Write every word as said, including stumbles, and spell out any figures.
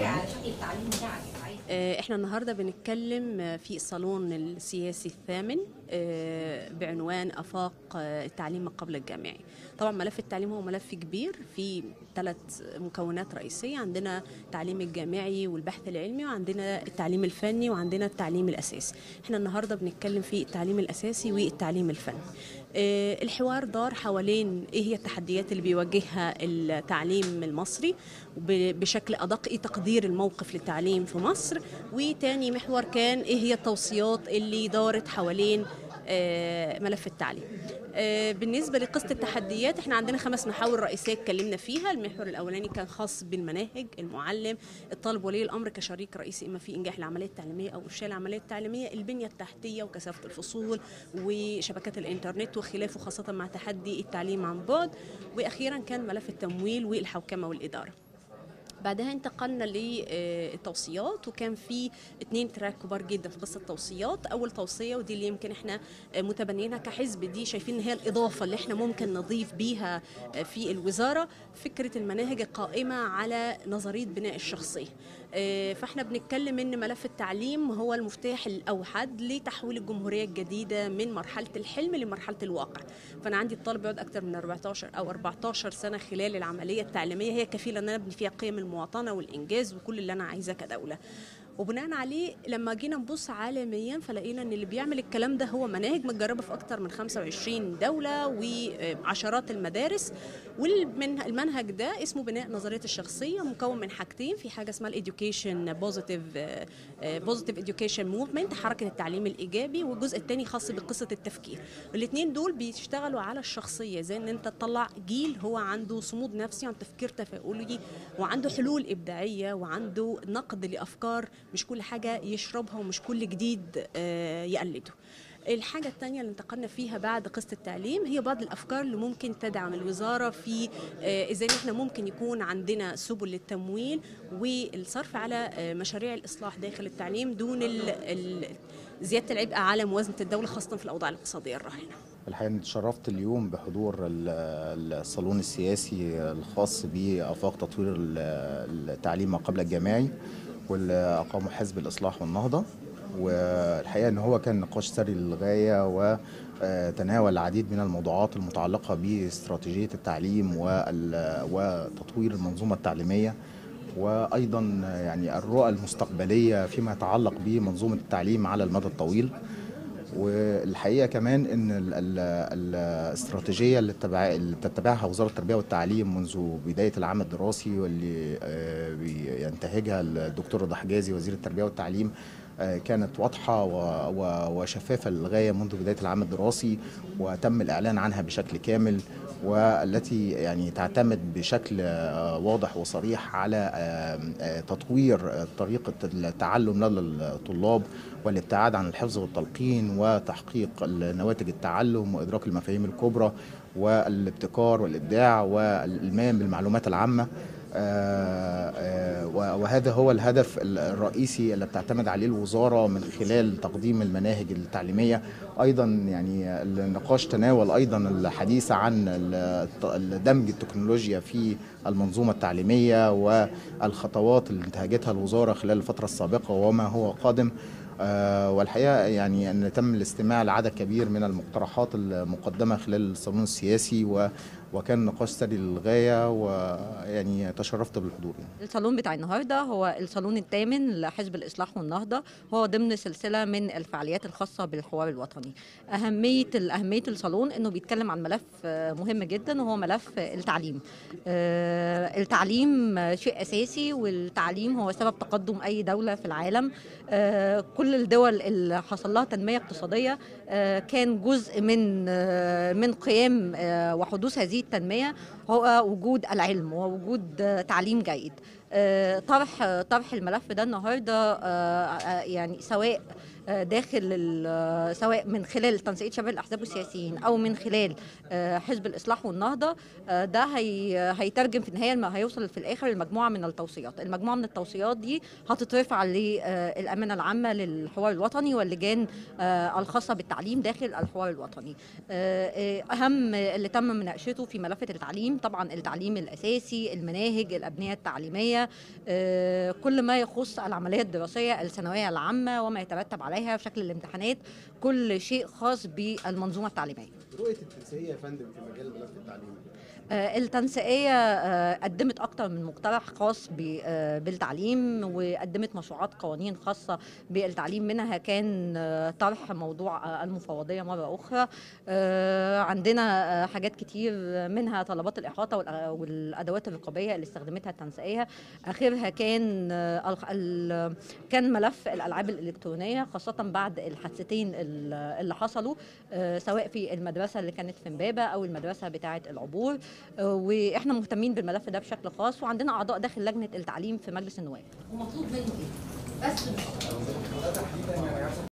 على شكل التعليم بتاعك عايز. آه، احنا النهارده بنتكلم آه، في الصالون السياسي الثامن آه، بعنوان آفاق آه، التعليم ما قبل الجامعي. طبعا ملف التعليم هو ملف كبير في ثلاث مكونات رئيسية، عندنا التعليم الجامعي والبحث العلمي، وعندنا التعليم الفني، وعندنا التعليم الأساسي. احنا النهارده بنتكلم في التعليم الأساسي والتعليم الفني. آه، الحوار دار حوالين ايه هي التحديات اللي بيواجهها التعليم المصري بشكل أدق، ايه تقدير الموقف للتعليم في مصر، وتاني محور كان ايه هي التوصيات اللي دارت حوالين آه، ملف التعليم. آه، بالنسبة لقصة التحديات احنا عندنا خمس محاور رئيسية اتكلمنا فيها. المحور الأولاني كان خاص بالمناهج، المعلم، الطالب، ولي الأمر كشريك رئيسي إما في إنجاح العملية التعليمية أو إفشال العملية التعليمية، البنية التحتية وكثافة الفصول وشبكات الإنترنت وخلافه، خاصة مع تحدي التعليم عن بعد، وأخيرا كان ملف التمويل والحوكمة والإدارة. بعدها انتقلنا للتوصيات، وكان في اتنين تراك كبار جدا في قصه التوصيات. اول توصيه ودي اللي يمكن احنا متبنيينها كحزب، دي شايفين ان هي الاضافه اللي احنا ممكن نضيف بيها في الوزاره، فكره المناهج القائمه على نظريه بناء الشخصيه. فاحنا بنتكلم ان ملف التعليم هو المفتاح الاوحد لتحويل الجمهوريه الجديده من مرحله الحلم لمرحله الواقع. فانا عندي الطالب بيقعد اكثر من أربعتاشر او أربعتاشر سنه خلال العمليه التعليميه، هي كفيله ان انا ابني فيها قيم المواطنه والانجاز وكل اللي انا عايزاه كدوله. وبناء عليه لما جينا نبص عالميا فلقينا ان اللي بيعمل الكلام ده هو مناهج متجربه في اكتر من خمسة وعشرين دوله وعشرات المدارس. والمنهج ده اسمه بناء نظريه الشخصيه، مكون من حاجتين، في حاجه اسمها الاديوكيشن بوزيتيف بوزيتيف اديوكيشن موفمنت، حركه التعليم الايجابي، والجزء الثاني خاص بقصه التفكير. الاثنين دول بيشتغلوا على الشخصيه، زي ان انت تطلع جيل هو عنده صمود نفسي، عنده تفكير تفاؤلي، وعنده حلول ابداعيه، وعنده نقد لافكار، مش كل حاجة يشربها ومش كل جديد يقلده. الحاجة الثانية اللي انتقلنا فيها بعد قصة التعليم هي بعض الأفكار اللي ممكن تدعم الوزارة في إزاي احنا ممكن يكون عندنا سبل للتمويل والصرف على مشاريع الإصلاح داخل التعليم دون زيادة العبء على موازنة الدولة، خاصة في الأوضاع الاقتصادية الراهنة. الحقيقة اتشرفت اليوم بحضور الصالون السياسي الخاص بآفاق تطوير التعليم ما قبل الجامعي واللي أقامه حزب الإصلاح والنهضة. والحقيقة أن هو كان نقاش ثري للغاية، وتناول العديد من الموضوعات المتعلقة باستراتيجية التعليم وتطوير المنظومة التعليمية، وأيضا يعني الرؤى المستقبلية فيما يتعلق بمنظومة التعليم على المدى الطويل. والحقيقه كمان ان ال ال الاستراتيجيه اللي, اللي بتتبعها وزاره التربيه والتعليم منذ بدايه العام الدراسي، واللي بينتهجها الدكتور رضا حجازي وزير التربيه والتعليم، كانت واضحه وشفافه للغايه منذ بدايه العام الدراسي، وتم الاعلان عنها بشكل كامل، والتي يعني تعتمد بشكل واضح وصريح على تطوير طريقة التعلم لدى الطلاب، والابتعاد عن الحفظ والتلقين، وتحقيق نواتج التعلم وإدراك المفاهيم الكبرى، والابتكار والإبداع، والإلمام بالمعلومات العامة. وهذا هو الهدف الرئيسي اللي بتعتمد عليه الوزارة من خلال تقديم المناهج التعليمية. أيضا يعني النقاش تناول أيضا الحديث عن دمج التكنولوجيا في المنظومة التعليمية والخطوات اللي انتهجتها الوزارة خلال الفترة السابقة وما هو قادم. أه والحقيقة يعني أن تم الاستماع لعدد كبير من المقترحات المقدمة خلال الصالون السياسي، و وكان نقاش ثري للغايه، ويعني تشرفت بالحضور. الصالون بتاع النهارده هو الصالون الثامن لحزب الاصلاح والنهضه، هو ضمن سلسله من الفعاليات الخاصه بالحوار الوطني. اهميه اهميه الصالون انه بيتكلم عن ملف مهم جدا، وهو ملف التعليم. التعليم شيء اساسي، والتعليم هو سبب تقدم اي دوله في العالم. كل الدول اللي حصل لها تنميه اقتصاديه كان جزء من من قيام وحدوث هذه التنمية هو وجود العلم ووجود تعليم جيد. طرح طرح الملف ده النهارده يعني سواء داخل سواء من خلال تنسيقيه شباب الاحزاب والسياسيين او من خلال حزب الاصلاح والنهضه، ده هي هيترجم في النهايه، هيوصل في الاخر لمجموعه من التوصيات. المجموعه من التوصيات دي هتترفع للامانه العامه للحوار الوطني واللجان الخاصه بالتعليم داخل الحوار الوطني. اهم اللي تم مناقشته في ملف التعليم طبعا التعليم الاساسي، المناهج، الابنيه التعليميه، كل ما يخص العمليه الدراسيه، الثانويه العامه وما يترتب عليها في شكل الامتحانات، كل شيء خاص بالمنظومه التعليميه. رؤيه التنسيقيه يا فندم في مجال ملف التعليم؟ التنسيقية قدمت أكتر من مقترح خاص بالتعليم، وقدمت مشروعات قوانين خاصة بالتعليم، منها كان طرح موضوع المفوضية مرة أخرى. عندنا حاجات كتير منها طلبات الإحاطة والأدوات الرقابية اللي استخدمتها التنسيقية. آخرها كان كان ملف الألعاب الإلكترونية، خاصة بعد الحادثتين اللي حصلوا سواء في المدرسة اللي كانت في إمبابة أو المدرسة بتاعة العبور، واحنا مهتمين بالملف ده بشكل خاص، وعندنا اعضاء داخل لجنه التعليم في مجلس النواب. ومطلوب منه ايه؟ بس